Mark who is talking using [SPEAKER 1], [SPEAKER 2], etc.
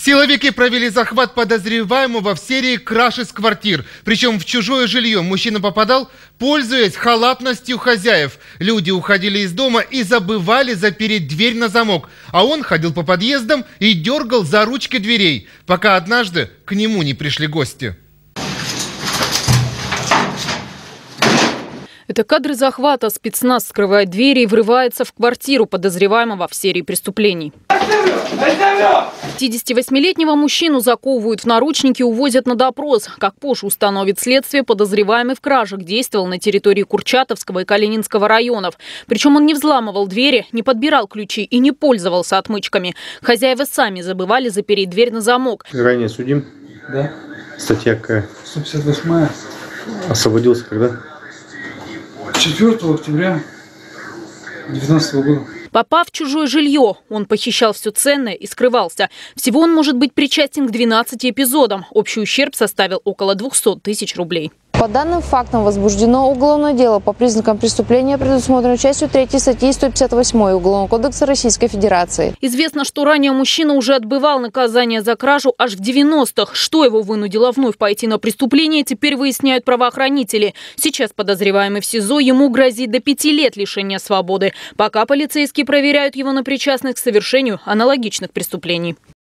[SPEAKER 1] Силовики провели захват подозреваемого в серии краж из квартир. Причем в чужое жилье мужчина попадал, пользуясь халатностью хозяев. Люди уходили из дома и забывали запереть дверь на замок. А он ходил по подъездам и дергал за ручки дверей, пока однажды к нему не пришли гости.
[SPEAKER 2] Это кадры захвата. Спецназ скрывает двери и врывается в квартиру подозреваемого в серии преступлений. 58-летнего мужчину заковывают в наручники и увозят на допрос. Как позже установит следствие, подозреваемый в кражах действовал на территории Курчатовского и Калининского районов. Причем он не взламывал двери, не подбирал ключи и не пользовался отмычками. Хозяева сами забывали запереть дверь на замок.
[SPEAKER 3] Ранее судим?
[SPEAKER 4] Да.
[SPEAKER 3] Статья какая?
[SPEAKER 4] 158-я.
[SPEAKER 3] Освободился когда?
[SPEAKER 4] 4 октября 2019 года.
[SPEAKER 2] Попав в чужое жилье, он похищал все ценное и скрывался. Всего он может быть причастен к 12 эпизодам. Общий ущерб составил около 200 тысяч рублей.
[SPEAKER 5] По данным фактам возбуждено уголовное дело по признакам преступления, предусмотренной частью 3 статьи 158 Уголовного кодекса Российской Федерации.
[SPEAKER 2] Известно, что ранее мужчина уже отбывал наказание за кражу аж в 90-х. Что его вынудило вновь пойти на преступление, теперь выясняют правоохранители. Сейчас подозреваемый в СИЗО, ему грозит до 5 лет лишения свободы. Пока полицейские проверяют его на причастность к совершению аналогичных преступлений.